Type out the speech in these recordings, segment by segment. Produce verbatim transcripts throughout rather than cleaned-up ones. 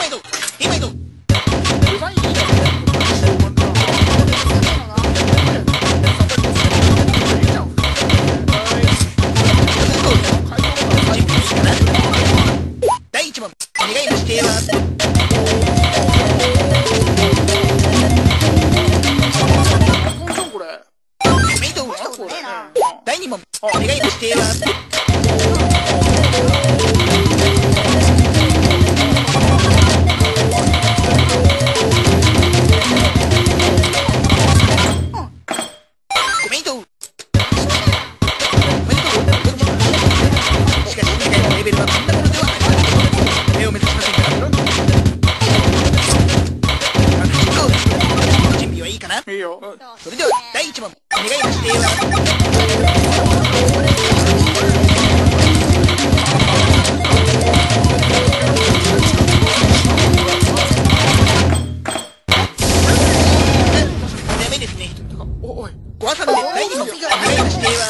毎度今毎度デザインいいじゃん。 だいいち問お願いをしています。 これはいどうぞ。だいに問お願いをしています。ごめんどう。しかし今回のレベルはこんなものではありません。上を目指しませんから。準備はいいかな。 いいよ。 それではだいいち問お願いをしています。ダメですね。 おい。 ご朝のでだいに問お願いをしています。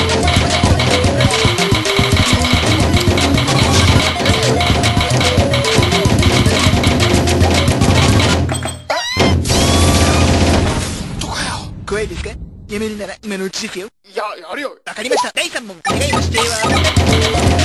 怖いですか？やめるなら今のうちですよ。 いや、やるよ。 わかりました。だいさん問お願いをしています。